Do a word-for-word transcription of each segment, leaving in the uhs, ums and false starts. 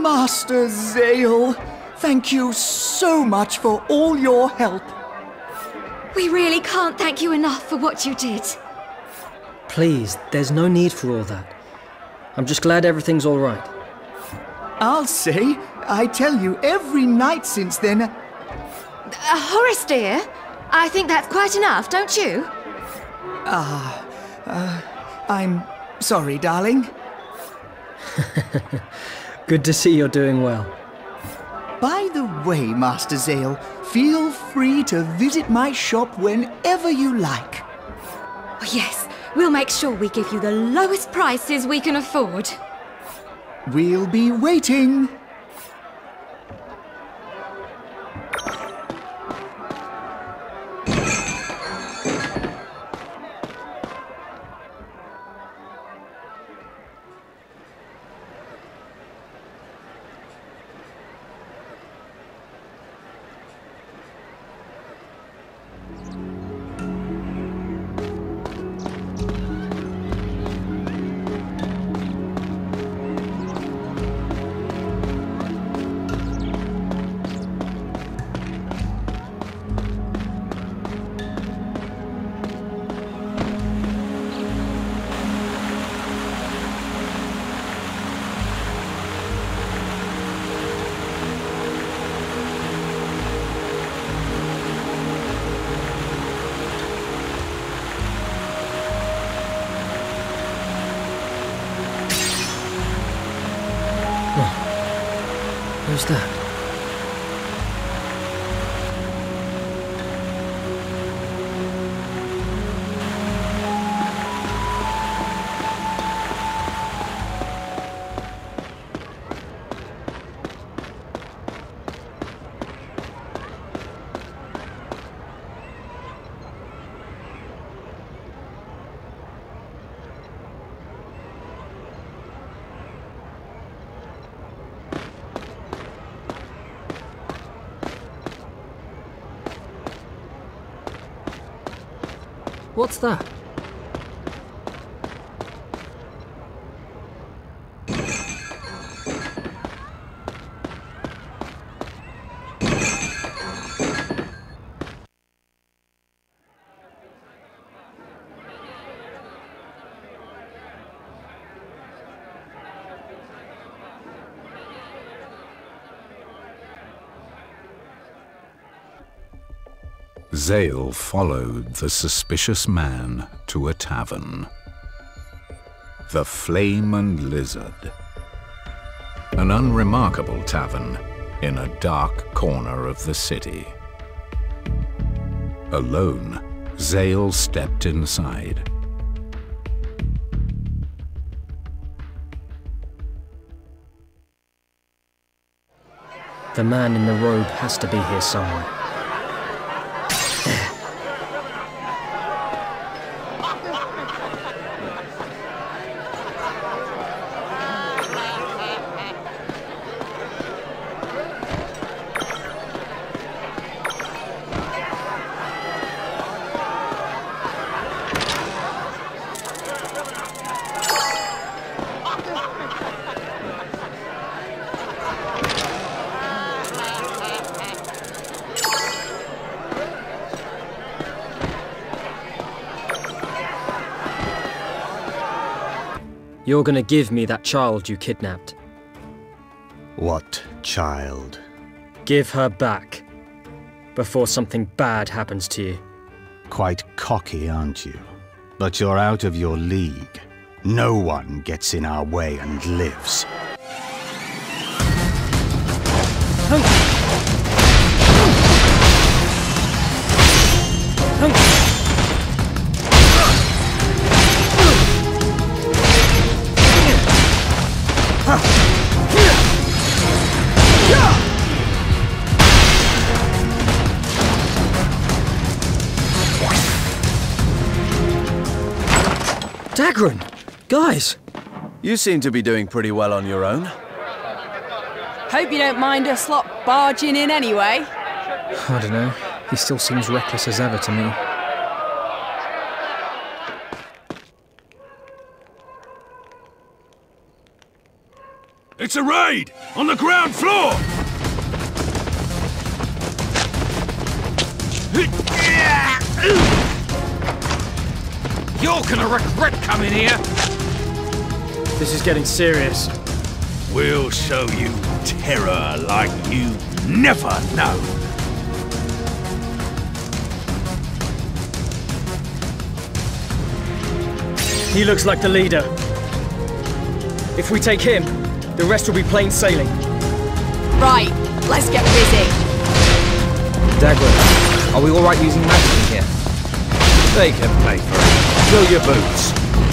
Master Zale, thank you so much for all your help. We really can't thank you enough for what you did. Please, there's no need for all that. I'm just glad everything's all right. I'll say, I tell you, every night since then... Uh, Horace, dear, I think that's quite enough, don't you? Ah, uh, I'm sorry, darling. Good to see you're doing well. By the way, Master Zale, feel free to visit my shop whenever you like. Oh, yes, we'll make sure we give you the lowest prices we can afford. We'll be waiting. Who's that? What's that? Zale followed the suspicious man to a tavern. The Flame and Lizard. An unremarkable tavern in a dark corner of the city. Alone, Zale stepped inside. The man in the robe has to be here somewhere. You're gonna give me that child you kidnapped. What child? Give her back, before something bad happens to you. Quite cocky, aren't you? But you're out of your league. No one gets in our way and lives. Dagran! Guys! You seem to be doing pretty well on your own. Hope you don't mind us lot barging in anyway. I don't know. He still seems reckless as ever to me. It's a raid! On the ground floor! You're gonna regret coming here! This is getting serious. We'll show you terror like you never know. He looks like the leader. If we take him, the rest will be plain sailing. Right, let's get busy. Dagwood, are we alright using magic in here? They can pay for it. Fill your boots.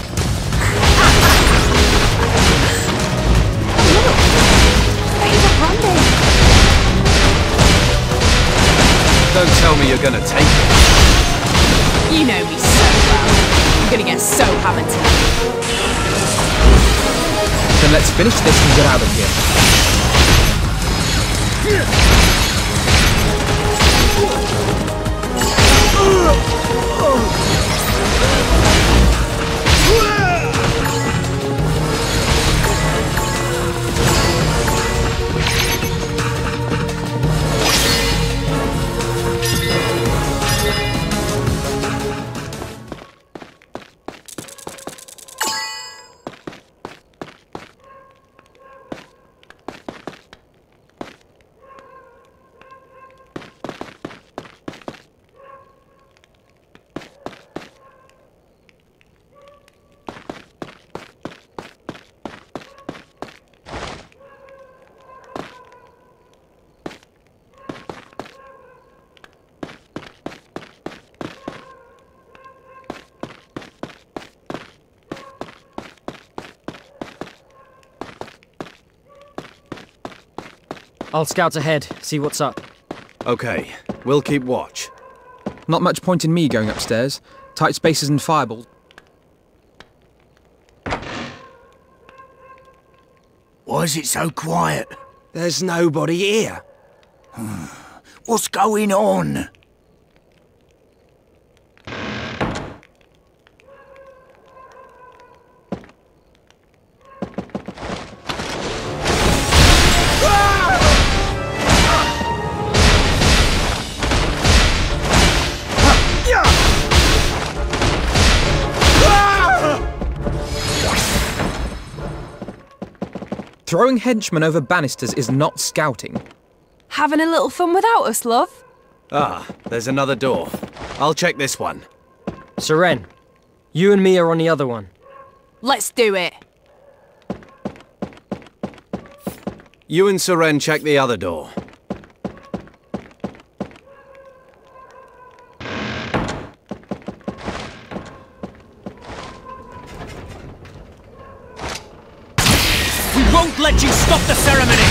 Don't tell me you're gonna take it. You know me so well. I'm gonna get so hammered tonight. Then let's finish this and get out of here. I'll scout ahead, see what's up. Okay, we'll keep watch. Not much point in me going upstairs. Tight spaces and fireballs. Why is it so quiet? There's nobody here. What's going on? Throwing henchmen over banisters is not scouting. Having a little fun without us, love? Ah, there's another door. I'll check this one. Seren, you and me are on the other one. Let's do it. You and Seren check the other door. We won't let you stop the ceremony!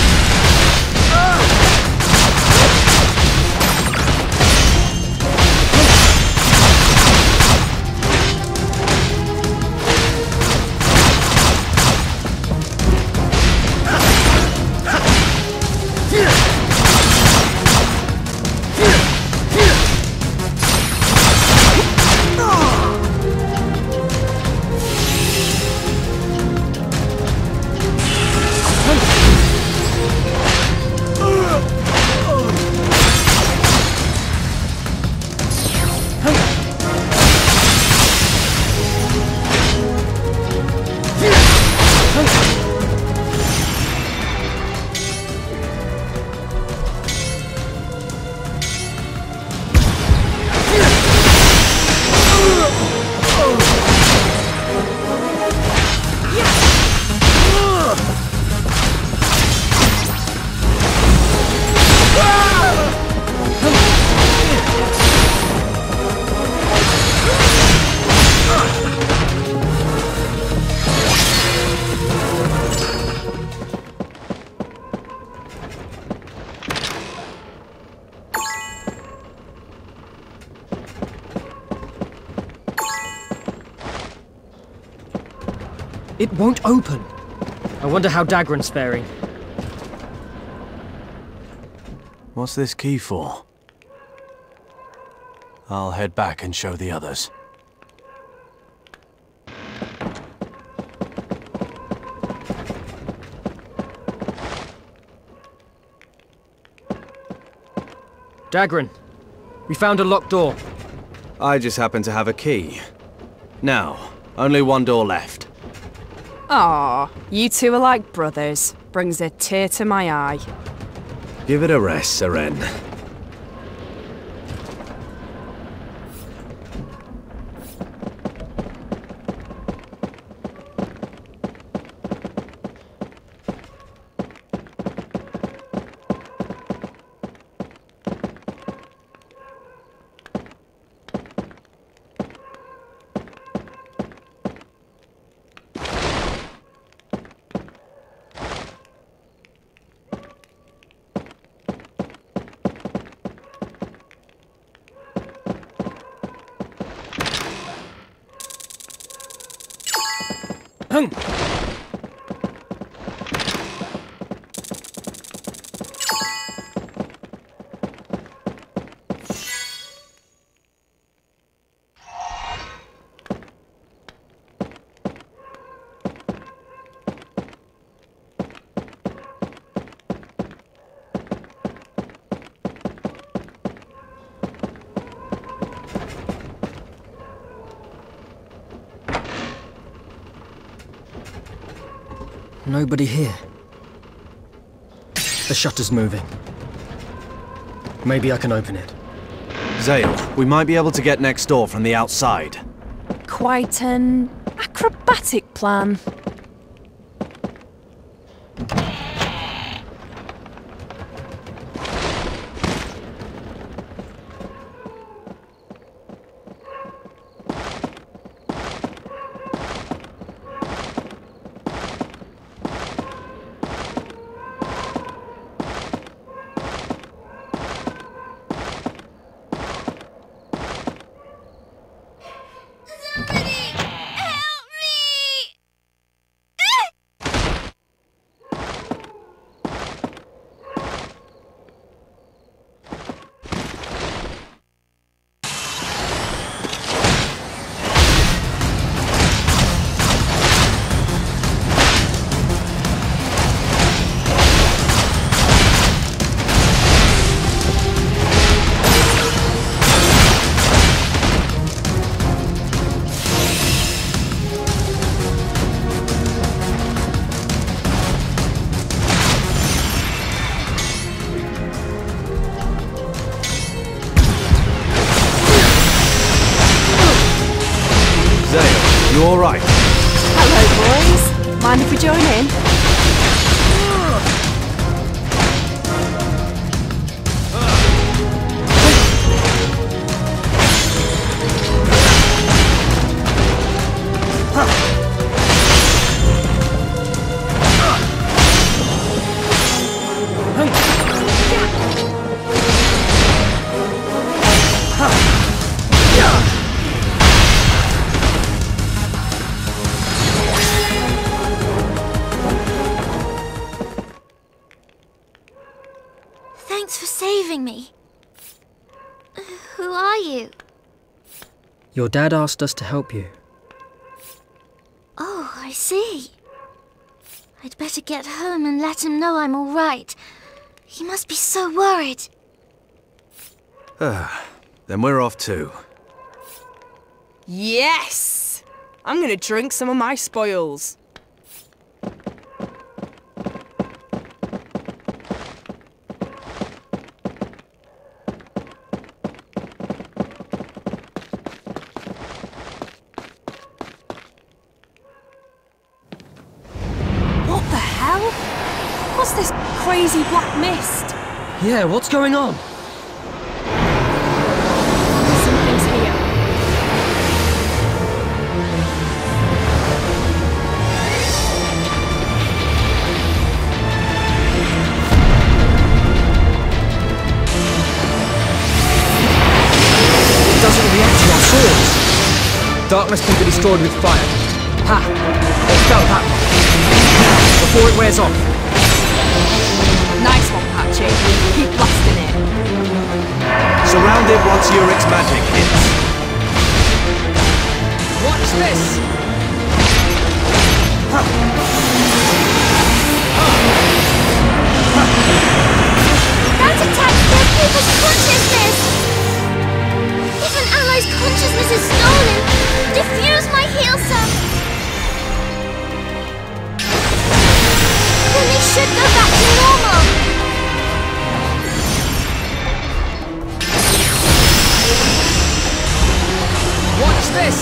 It won't open. I wonder how Dagran's faring. What's this key for? I'll head back and show the others. Dagran, we found a locked door. I just happen to have a key. Now, only one door left. Aw, you two are like brothers. Brings a tear to my eye. Give it a rest, Seren. Hung! Nobody here. The shutter's moving. Maybe I can open it. Zale, we might be able to get next door from the outside. Quite an acrobatic plan. You all right? Hello, boys. Mind if we join in? Thanks for saving me. Who are you? Your dad asked us to help you. Oh, I see. I'd better get home and let him know I'm all right. He must be so worried. Then we're off too. Yes! I'm gonna drink some of my spoils. What the hell? What's this crazy black mist? Yeah, what's going on? Something's here. It doesn't react to our swords. Darkness can be destroyed with fire. Ha! I felt that one. Before it wears off. Nice one, Patchy. Keep blasting it. Surround it once Urik's magic hits. Watch this! Don't attack! They're people's clutches! this! If an ally's consciousness is stolen, diffuse my heal cell. Then they should go back to normal. Watch this!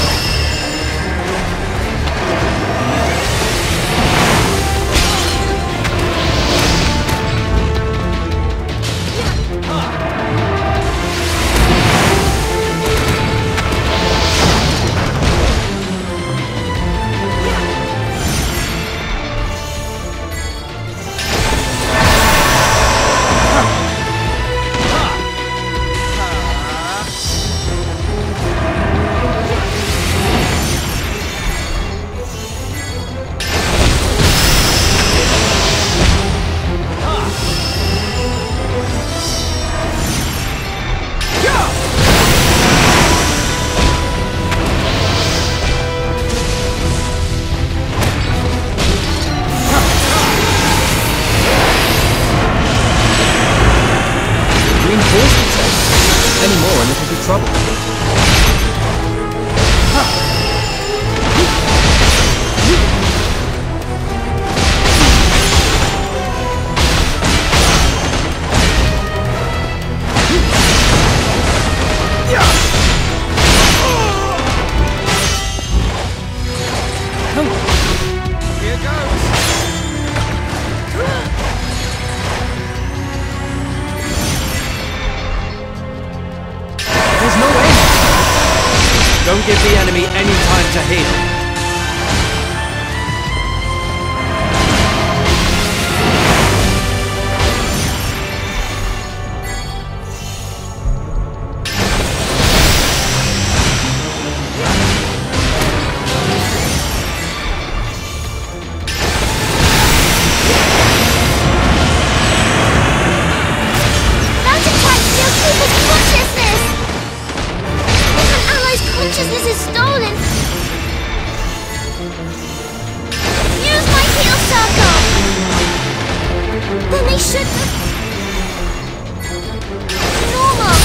Any more and it'll be trouble. Here goes. There's no end! Don't give the enemy any time to heal. Consciousness is stolen! Use my heal circle! Then they should... normal!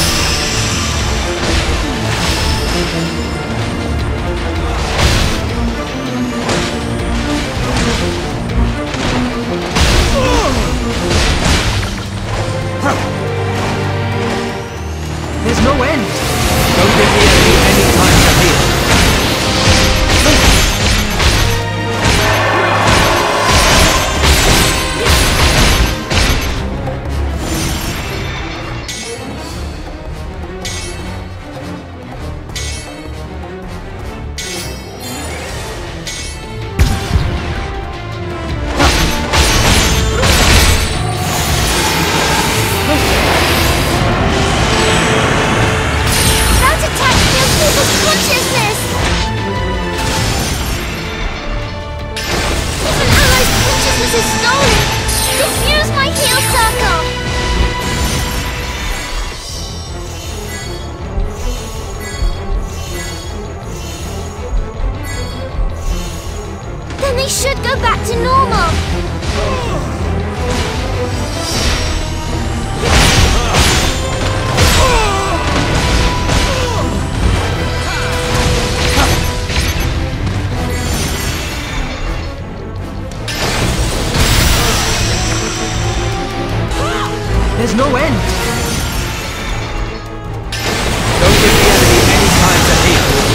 There's no end! Don't give the enemy any time to heal. Consciousness! If an ally's consciousness is stolen, diffuse my heal circle! Then they should go back to normal! There's no end! Don't give the enemy any time to heal.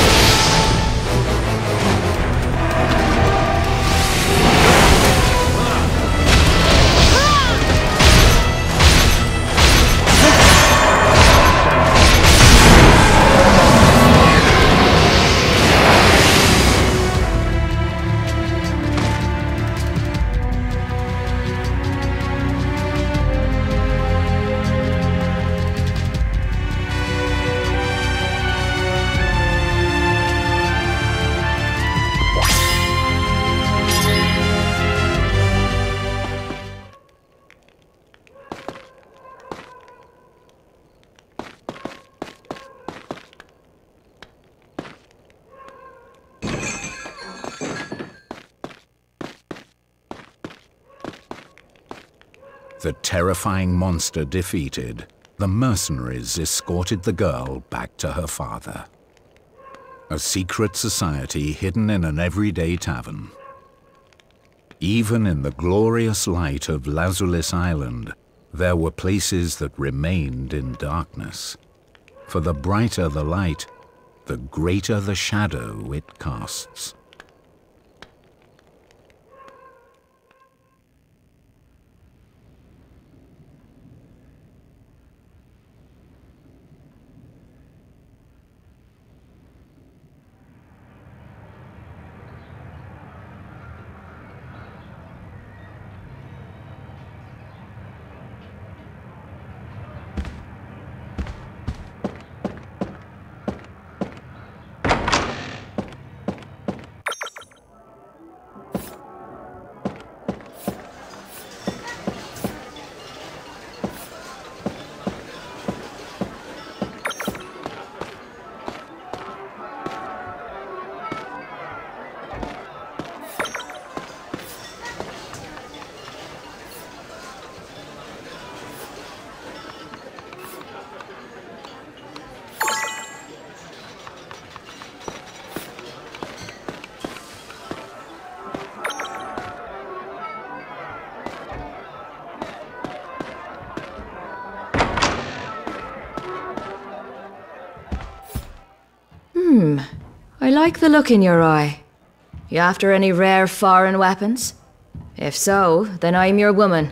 The terrifying monster defeated, the mercenaries escorted the girl back to her father. A secret society hidden in an everyday tavern. Even in the glorious light of Lazulis Island, there were places that remained in darkness. For the brighter the light, the greater the shadow it casts. Hmm. I like the look in your eye. You after any rare foreign weapons? If so, then I'm your woman.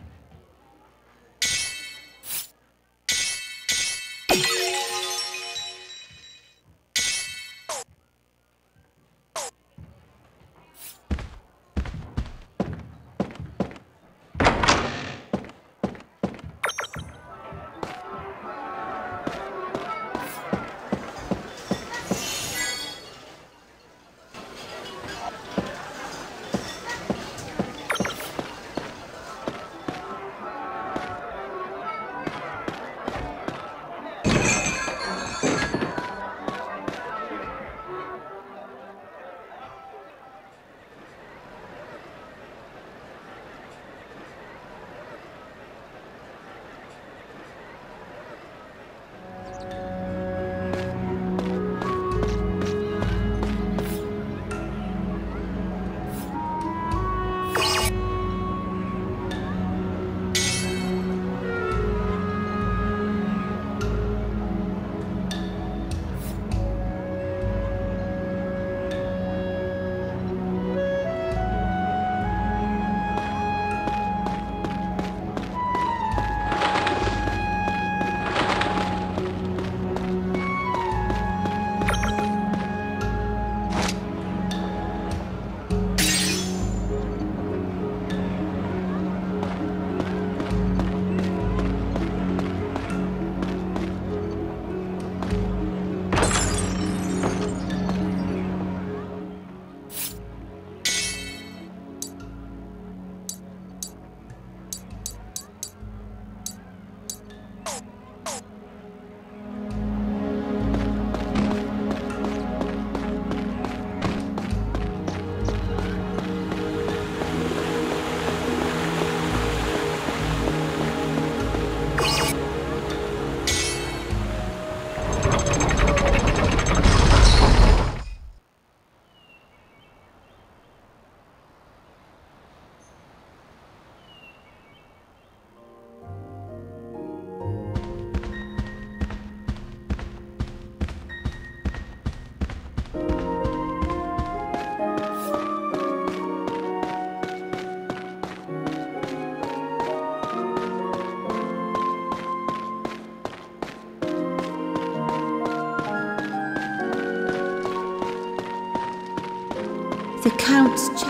The Count's ch-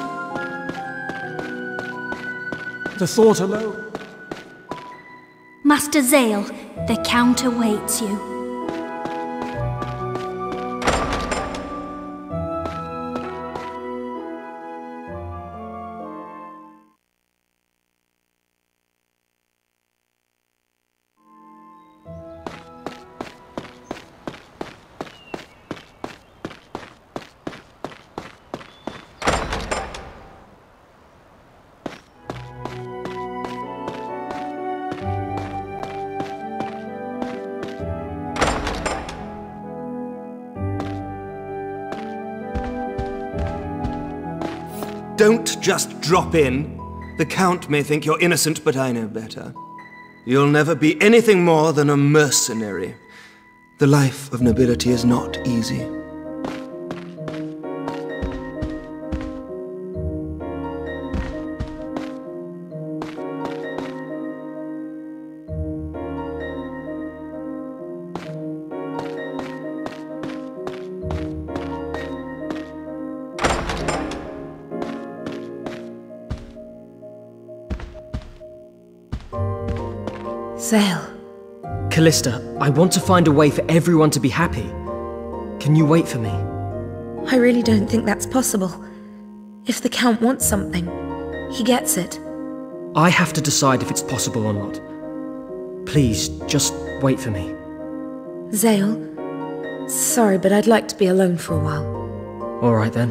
The thought alone. Master Zale, the Count awaits you. Don't just drop in. The Count may think you're innocent, but I know better. You'll never be anything more than a mercenary. The life of nobility is not easy. Zale. Callista, I want to find a way for everyone to be happy. Can you wait for me? I really don't think that's possible. If the Count wants something, he gets it. I have to decide if it's possible or not. Please, just wait for me. Zale, sorry, but I'd like to be alone for a while. All right then.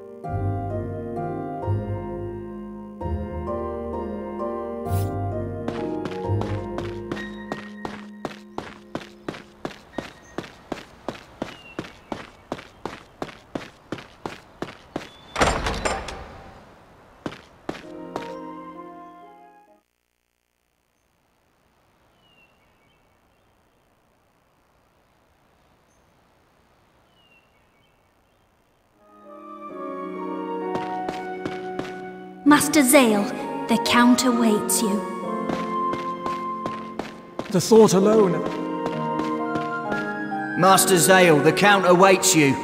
Master Zale, the Count awaits you. The thought alone. Master Zale, the Count awaits you.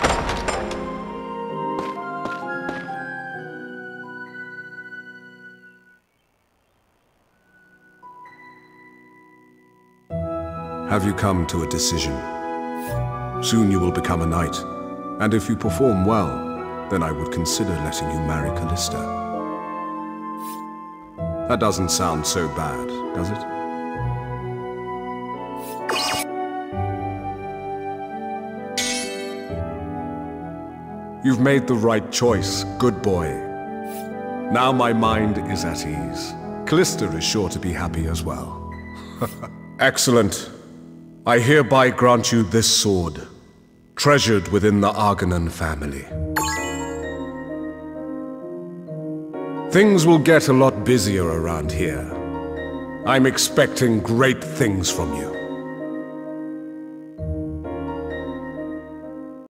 Have you come to a decision? Soon you will become a knight, and if you perform well, then I would consider letting you marry Callista. That doesn't sound so bad, does it? You've made the right choice, good boy. Now my mind is at ease. Callista is sure to be happy as well. Excellent. I hereby grant you this sword, treasured within the Argonan family. Things will get a lot busier around here. I'm expecting great things from you.